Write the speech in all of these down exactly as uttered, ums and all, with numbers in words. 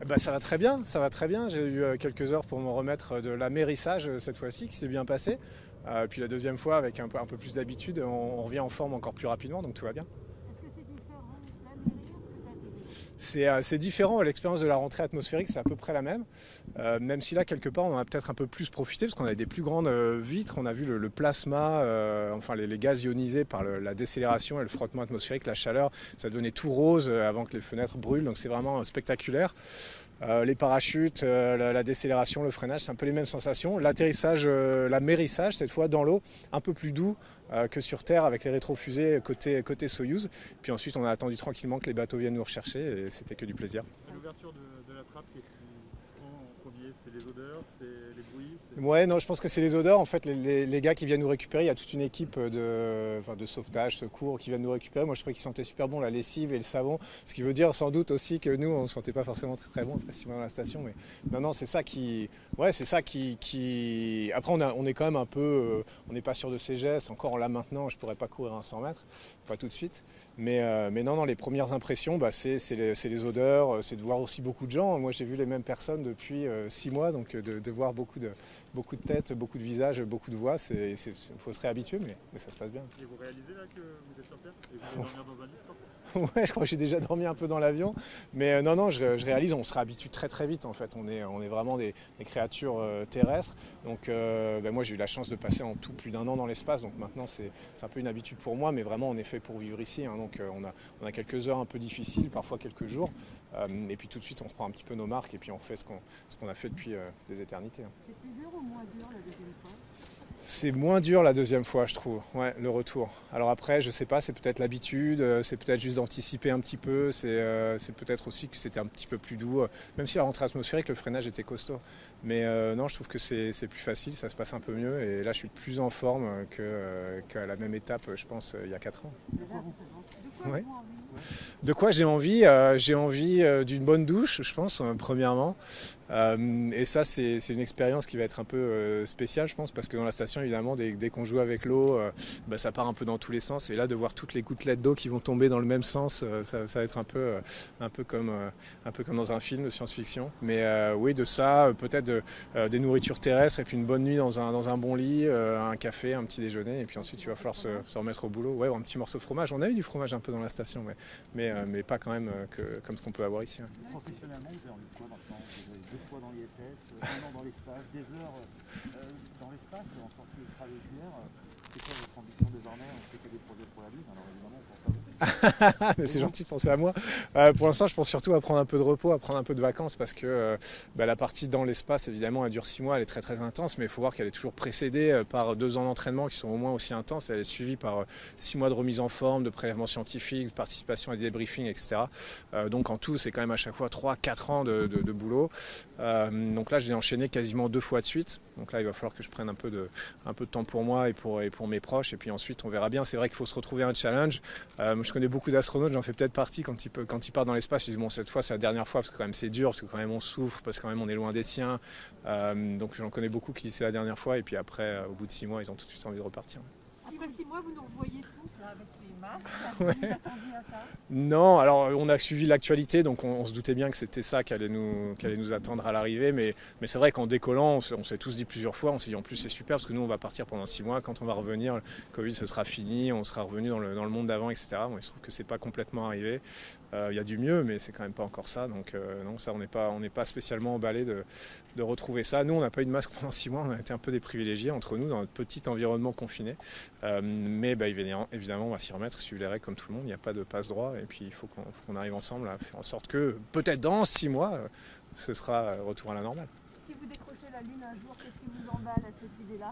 Bah, ça va très bien, ça va très bien. J'ai eu euh, quelques heures pour me remettre de l'amérissage euh, cette fois-ci, qui s'est bien passé. Euh, puis la deuxième fois, avec un peu, un peu plus d'habitude, on, on revient en forme encore plus rapidement, donc tout va bien. Est-ce que c'est différent d'anérir que d'atterrir? C'est euh, c'est différent, l'expérience de la rentrée atmosphérique, c'est à peu près la même. Euh, même si là, quelque part, on en a peut-être un peu plus profité, parce qu'on avait des plus grandes euh, vitres, on a vu le, le plasma, euh, enfin les, les gaz ionisés par le- la décélération et le frottement atmosphérique, la chaleur, ça devenait tout rose euh, avant que les fenêtres brûlent, donc c'est vraiment euh, spectaculaire. Euh, les parachutes, euh, la, la décélération, le freinage, c'est un peu les mêmes sensations. L'atterrissage, euh, l'amérissage, cette fois dans l'eau, un peu plus doux euh, que sur Terre avec les rétrofusées côté, côté Soyouz. Puis ensuite, on a attendu tranquillement que les bateaux viennent nous rechercher et c'était que du plaisir. À l'ouverture de, de la trappe, qu'est-ce qui prend en premier? C'est les odeurs, c'est les bruits, c'est... Ouais, non, je pense que c'est les odeurs. En fait, les, les- les gars qui viennent nous récupérer, il y a toute une équipe de, enfin, de sauvetage, secours qui viennent nous récupérer. Moi, je trouvais qu'ils sentaient super bon la lessive et le savon. Ce qui veut dire sans doute aussi que nous, on ne sentait pas forcément très très bon, très si mal dans la station. Mais non, non, c'est ça qui. Ouais, c'est ça qui. qui... Après, on, a- on est quand même un peu. euh, on n'est pas sûr de ses gestes. Encore là maintenant, je ne pourrais pas courir un cent mètres, pas tout de suite. Mais, euh, mais non, non, les premières impressions, bah, c'est c'est les, c'est les odeurs, c'est de voir aussi beaucoup de gens. Moi, j'ai vu les mêmes personnes depuis euh, six mois, donc euh, de, de voir beaucoup de beaucoup de têtes, beaucoup de visages, beaucoup de voix. Il faut se réhabituer, mais, mais ça se passe bien. Et vous réalisez là que vous êtes sur Terre et vous allez dormir dans un lit ce soir? Ouais, je crois que j'ai déjà dormi un peu dans l'avion. Mais euh, non, non, je, je réalise, on se réhabitue très très vite en fait. On est, on est vraiment des, des créatures euh, terrestres. Donc euh, ben, moi j'ai eu la chance de passer en tout plus d'un an dans l'espace. Donc maintenant c'est c'est un peu une habitude pour moi. Mais vraiment on est fait pour vivre ici, hein. Donc euh, on, a, on a quelques heures un peu difficiles, parfois quelques jours. Euh, et puis tout de suite on reprend un petit peu nos marques et puis on fait ce qu'on ce qu'on a fait depuis euh, des éternités, hein. C'est plus dur ou moins dur la deuxième fois? C'est moins dur la deuxième fois, je trouve, ouais, le retour. Alors après, je sais pas, c'est peut-être l'habitude, euh, c'est peut-être juste d'anticiper un petit peu, c'est euh, c'est peut-être aussi que c'était un petit peu plus doux, euh, même si la rentrée atmosphérique, le freinage était costaud. Mais euh, non, je trouve que c'est c'est plus facile, ça se passe un peu mieux, et là je suis plus en forme que, euh, qu'à la même étape, je pense, euh, il y a quatre ans. De quoi vous De quoi Ouais. avez-vous envie? De quoi j'ai envie euh, J'ai envie euh, d'une bonne douche, je pense, euh, premièrement. Euh, et ça, c'est c'est une expérience qui va être un peu euh, spéciale, je pense, parce que dans la station, évidemment, dès, dès qu'on joue avec l'eau, euh, bah, ça part un peu dans tous les sens. Et là, de voir toutes les gouttelettes d'eau qui vont tomber dans le même sens, euh, ça, ça va être un peu, euh, un peu, comme, euh, un peu comme dans un film de science-fiction. Mais euh, oui, de ça, euh, peut-être de, euh, des nourritures terrestres, et puis une bonne nuit dans un, dans un bon lit, euh, un café, un petit déjeuner, et puis ensuite, il va falloir se, se remettre au boulot. Ouais, ou un petit morceau de fromage. On a eu du fromage un peu dans la station, mais, mais, euh, mais pas quand même euh, que, comme ce qu'on peut avoir ici, hein. Professionnellement, vous avez envie de quoi maintenant? Vous avez deux fois dans l'I S S, euh, un an dans l'espace, des heures euh, dans l'espace et en sortie extravéhiculaire. euh, C'est quoi votre ambition désormais? On sait qu'il y a des projets pour la Lune, alors évidemment, on pense à vous. Mais c'est gentil de penser à moi. Euh, pour l'instant, je pense surtout à prendre un peu de repos, à prendre un peu de vacances, parce que euh, bah, la partie dans l'espace, évidemment, elle dure six mois, elle est très très intense, mais il faut voir qu'elle est toujours précédée euh, par deux ans d'entraînement qui sont au moins aussi intenses. Elle est suivie par euh, six mois de remise en forme, de prélèvements scientifiques, de participation à des débriefings, et cetera. Euh, donc en tout, c'est quand même à chaque fois trois quatre ans de, de, de boulot. Euh, donc là, je l'ai enchaîné quasiment deux fois de suite. Donc là, il va falloir que je prenne un peu de, un peu de temps pour moi et pour, et pour mes proches. Et puis ensuite, on verra bien. C'est vrai qu'il faut se retrouver un challenge. Euh, je connais beaucoup d'astronautes, j'en fais peut-être partie quand ils, peut, quand ils partent dans l'espace. Ils disent bon, cette fois, c'est la dernière fois parce que quand même c'est dur, parce que quand même on souffre, parce que quand même on est loin des siens. Euh, donc j'en connais beaucoup qui disent c'est la dernière fois. Et puis après, euh, au bout de six mois, ils ont tout de suite envie de repartir. Après six mois, vous nous revoyez tous là avec les masques. Ouais. Vous attendiez à ça? Non, alors on a suivi l'actualité, donc on, on se doutait bien que c'était ça qui allait nous, qui allait nous attendre à l'arrivée. Mais, mais c'est vrai qu'en décollant, on, se- on s'est tous dit plusieurs fois, on s'est dit en plus c'est super parce que nous on va partir pendant six mois. Quand on va revenir, le Covid ce sera fini, on sera revenu dans le, dans le monde d'avant, et cetera. Bon, il se trouve que c'est pas complètement arrivé. Euh, Il y a du mieux, mais c'est quand même pas encore ça. Donc euh, non, ça on n'est pas, on n'est pas spécialement emballé de, de retrouver ça. Nous on n'a pas eu de masque pendant six mois, on a été un peu des privilégiés entre nous dans notre petit environnement confiné. Euh, mais bah, évidemment, évidemment, on va s'y remettre, suivre les règles comme tout le monde. Il n'y a pas de passe droit. Et puis, il faut qu'on faut qu'on arrive ensemble à faire en sorte que, peut-être dans six mois, euh, ce sera euh, retour à la normale. Si vous décrochez la Lune un jour, qu'est-ce qui vous emballe à cette idée-là?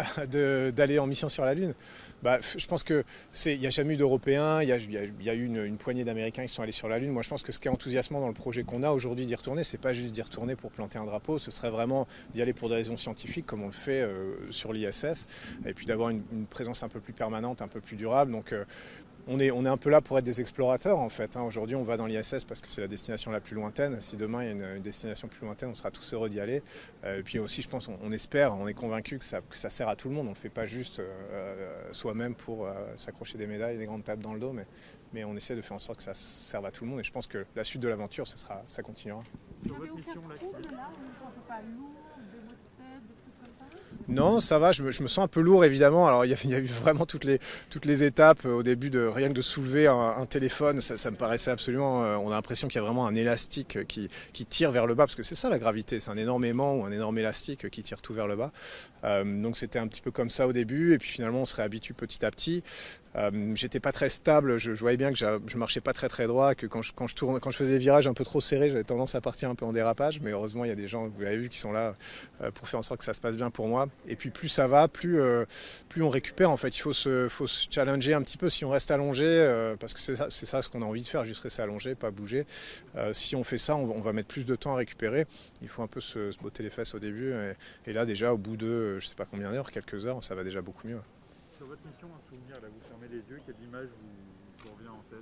De- D'aller en mission sur la Lune. Bah, je pense que c'est, il n'y a jamais eu d'Européens, il y a, il y a- il y a eu une, une poignée d'Américains qui sont allés sur la Lune. Moi, je pense que ce qui est enthousiasmant dans le projet qu'on a aujourd'hui d'y retourner, c'est pas juste d'y retourner pour planter un drapeau, ce serait vraiment d'y aller pour des raisons scientifiques, comme on le fait euh, sur l'I S S, et puis d'avoir une, une présence un peu plus permanente, un peu plus durable. Donc, euh, on est, on est un peu là pour être des explorateurs en fait. Hein. Aujourd'hui, on va dans l'I S S parce que c'est la destination la plus lointaine. Si demain il y a une, une destination plus lointaine, on sera tous heureux d'y aller. Euh, et puis aussi, je pense, on, on espère, on est convaincu que ça, que ça sert à tout le monde. On ne le fait pas juste euh, soi-même pour euh, s'accrocher des médailles, des grandes tapes dans le dos, mais, mais on essaie de faire en sorte que ça serve à tout le monde. Et je pense que la suite de l'aventure, ce sera, ça continuera. Vous n'avez aucun trouble là, vous ne vous sentez pas lourd, des maux de tête, des trucs comme ça? Non, ça va, je me, je me sens un peu lourd évidemment. Alors il y a, il y a eu vraiment toutes les, toutes les étapes au début, de rien que de soulever un, un téléphone, ça, ça me paraissait absolument, euh, on a l'impression qu'il y a vraiment un élastique qui, qui tire vers le bas, parce que c'est ça la gravité, c'est un énorme aimant ou un énorme élastique qui tire tout vers le bas. Euh, donc c'était un petit peu comme ça au début, et puis finalement on se réhabitue petit à petit. Euh, j'étais pas très stable, je, je voyais bien que je marchais pas très très droit, que quand je, quand je, tourne, quand je faisais des virages un peu trop serrés, j'avais tendance à partir un peu en dérapage, mais heureusement il y a des gens, vous l'avez vu, qui sont là euh, pour faire en sorte que ça se passe bien pour moi. Et puis plus ça va, plus, euh, plus on récupère en fait. Il faut se, faut se challenger un petit peu si on reste allongé, euh, parce que c'est ça, c'est ça ce qu'on a envie de faire, juste rester allongé, pas bouger. Euh, si on fait ça, on, on va mettre plus de temps à récupérer. Il faut un peu se, se botter les fesses au début, et, et là déjà au bout de je sais pas combien d'heures, quelques heures, ça va déjà beaucoup mieux. Sur votre mission, un souvenir, là vous fermez les yeux, quelle image vous, vous revient en tête?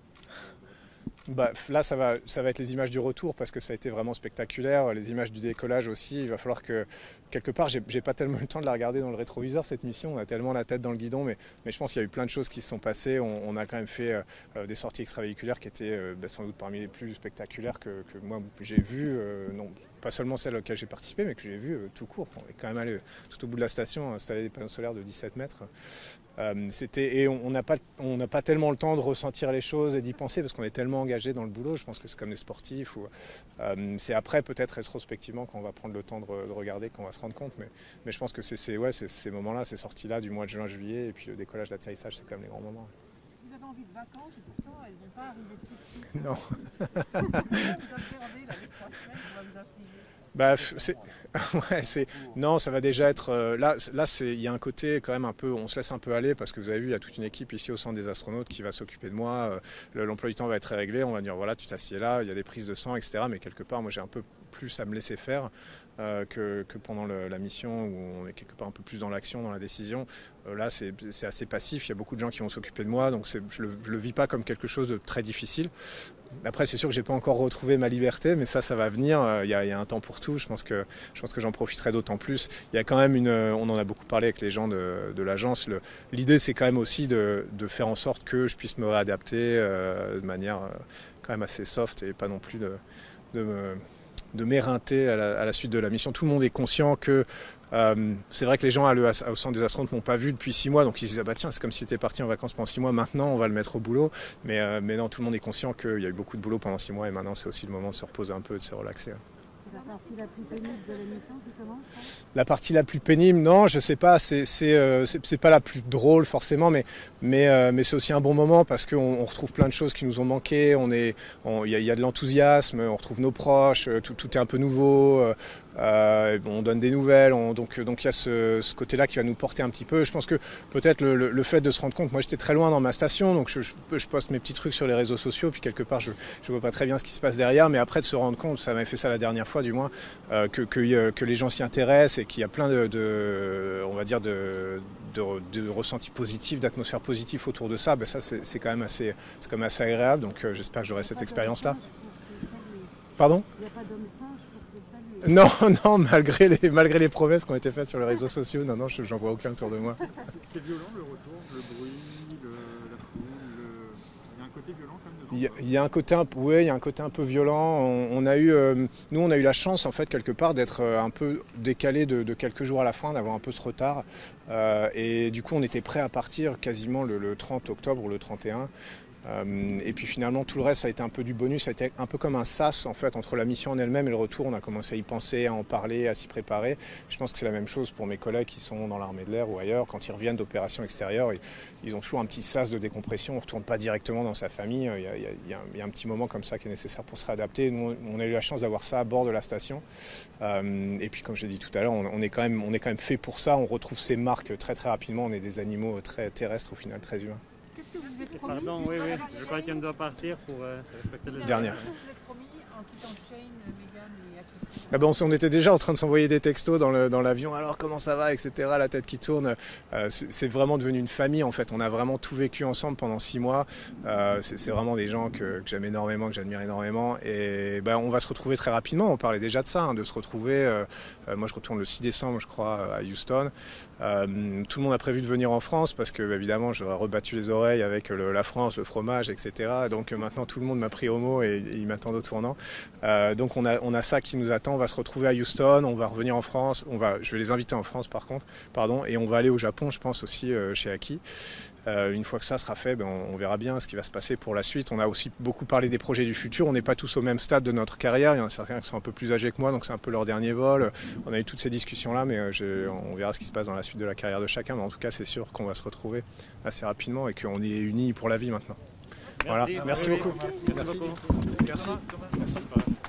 Bah, là, ça va, ça va être les images du retour parce que ça a été vraiment spectaculaire. Les images du décollage aussi. Il va falloir que, quelque part, j'ai, j'ai pas tellement eu le temps de la regarder dans le rétroviseur cette mission. On a tellement la tête dans le guidon, mais, mais je pense qu'il y a eu plein de choses qui se sont passées. On, on a quand même fait euh, des sorties extravéhiculaires qui étaient euh, bah, sans doute parmi les plus spectaculaires que, que moi j'ai vues. Euh, non, pas seulement celles auxquelles j'ai participé, mais que j'ai vues euh, tout court. On est quand même allé tout au bout de la station, installer des panneaux solaires de dix-sept mètres. Euh, c'était, et on n'a pas, on n'a pas tellement le temps de ressentir les choses et d'y penser parce qu'on est tellement engagé dans le boulot. Je pense que c'est comme les sportifs. Ou, euh, c'est après, peut-être rétrospectivement, qu'on va prendre le temps de, de regarder, qu'on va se rendre compte. Mais, mais je pense que c'est, c'est, ouais, c'est ces moments-là, ces sorties-là du mois de juin, juillet, et puis le décollage, l'atterrissage, c'est quand même les grands moments. Vous avez envie de vacances et pourtant elles ne vont pas arriver tout de suite. Non. Comment vous appréhendez là, les trois semaines qu'on va vous infliger? Bah, c'est... Ouais, c'est... Non, ça va déjà être... Euh, là, là c'est... il y a un côté quand même un peu... On se laisse un peu aller parce que vous avez vu, il y a toute une équipe ici au centre des astronautes qui va s'occuper de moi. Euh, l'emploi du temps va être réglé. On va dire, voilà, tu t'assieds là, il y a des prises de sang, et cetera. Mais quelque part, moi, j'ai un peu plus à me laisser faire euh, que, que pendant le, la mission où on est quelque part un peu plus dans l'action, dans la décision. Euh, là, c'est, c'est assez passif. Il y a beaucoup de gens qui vont s'occuper de moi. Donc, c'est, je ne le, le vis pas comme quelque chose de très difficile. Après, c'est sûr que j'ai pas encore retrouvé ma liberté, mais ça, ça va venir. Il y a, il y a un temps pour tout. Je pense que, je pense que j'en profiterai d'autant plus. Il y a quand même une, on en a beaucoup parlé avec les gens de, de l'agence. Le, l'idée, c'est quand même aussi de, de faire en sorte que je puisse me réadapter euh, de manière euh, quand même assez soft et pas non plus de, de me, de m'éreinter à la, à la suite de la mission. Tout le monde est conscient que Euh, c'est vrai que les gens à le, au centre des astronautes m'ont pas vu depuis six mois, donc ils se disent ah bah tiens, c'est comme si tu étais parti en vacances pendant six mois, maintenant on va le mettre au boulot. Mais, euh, mais non, tout le monde est conscient qu'il y a eu beaucoup de boulot pendant six mois et maintenant c'est aussi le moment de se reposer un peu, de se relaxer. C'est la partie la plus pénible de l'émission qui commence, hein? La partie la plus pénible, non, je sais pas, c'est, c'est, euh, c'est, c'est pas la plus drôle forcément, mais, mais, euh, mais c'est aussi un bon moment parce qu'on on retrouve plein de choses qui nous ont manqué, on est, on, y, a, y a de l'enthousiasme, on retrouve nos proches, tout, tout est un peu nouveau, euh, euh, on donne des nouvelles, on, donc donc il y a ce, ce côté-là qui va nous porter un petit peu. Je pense que peut-être le, le, le fait de se rendre compte, moi j'étais très loin dans ma station, donc je, je, je poste mes petits trucs sur les réseaux sociaux, puis quelque part je ne vois pas très bien ce qui se passe derrière, mais après de se rendre compte, ça m'avait fait ça la dernière fois du moins, euh, que, que, que les gens s'y intéressent et qu'il y a plein de, de on va dire de, de, de ressentis positifs, d'atmosphère positive autour de ça, ben ça c'est, c'est quand même assez, c'est quand même assez agréable, donc euh, j'espère que j'aurai cette expérience-là. Pardon ? Il n'y a pas d'homme singe pour te saluer. Non, non, malgré les, malgré les promesses qui ont été faites sur les réseaux sociaux, non, non, je, j'en vois aucun autour de moi. C'est, c'est violent le retour, le bruit, le, la foule, le... il y a un côté violent quand même dedans. Il y a, il y a un côté un, ouais, il y a un côté un peu violent. On, on a eu, euh, nous, on a eu la chance en fait quelque part d'être un peu décalé de, de quelques jours à la fin, d'avoir un peu ce retard. Euh, et du coup, on était prêt à partir quasiment le, le trente octobre ou le trente et un. Euh, et puis finalement tout le reste ça a été un peu du bonus, ça a été un peu comme un sas en fait entre la mission en elle-même et le retour. On a commencé à y penser, à en parler, à s'y préparer. Je pense que c'est la même chose pour mes collègues qui sont dans l'armée de l'air ou ailleurs. Quand ils reviennent d'opérations extérieures, ils, ils ont toujours un petit sas de décompression. On ne retourne pas directement dans sa famille. Il y a, il y a, il y a, un, il y a un petit moment comme ça qui est nécessaire pour se réadapter. Nous on a eu la chance d'avoir ça à bord de la station. Euh, et puis comme je l'ai dit tout à l'heure, on, on, est quand même, on est quand même fait pour ça. On retrouve ces marques très très rapidement. On est des animaux très terrestres, au final très humains. Qu'est-ce que vous vous êtes promis? Pardon, oui, oui, je crois qu'elle doit partir pour euh, respecter les Dernière. Qu'est-ce que vous vous êtes promis ensuite enchaîne Meghan et Aki? Ah ben on, on était déjà en train de s'envoyer des textos dans le, dans l'avion, alors comment ça va, et cetera. La tête qui tourne. Euh, c'est, c'est vraiment devenu une famille en fait. On a vraiment tout vécu ensemble pendant six mois. Euh, c'est, c'est vraiment des gens que, que j'aime énormément, que j'admire énormément. Et ben, on va se retrouver très rapidement. On parlait déjà de ça, hein, de se retrouver. Euh, euh, moi je retourne le six décembre, je crois, à Houston. Euh, tout le monde a prévu de venir en France parce que évidemment j'aurais rebattu les oreilles avec le, la France, le fromage, et cetera. Donc euh, maintenant tout le monde m'a pris au mot et, et ils m'attendent au tournant. Euh, donc on a, on a ça qui nous attend. On va se retrouver à Houston, on va revenir en France. On va, je vais les inviter en France par contre, pardon, et on va aller au Japon, je pense aussi euh, chez Aki. Euh, une fois que ça sera fait, ben, on, on verra bien ce qui va se passer pour la suite. On a aussi beaucoup parlé des projets du futur. On n'est pas tous au même stade de notre carrière. Il y en a certains qui sont un peu plus âgés que moi, donc c'est un peu leur dernier vol. On a eu toutes ces discussions-là, mais euh, j'ai, on verra ce qui se passe dans la suite de la carrière de chacun. Mais en tout cas, c'est sûr qu'on va se retrouver assez rapidement et qu'on est unis pour la vie maintenant. Voilà. Merci, Merci beaucoup. Merci. Merci. Merci. Merci.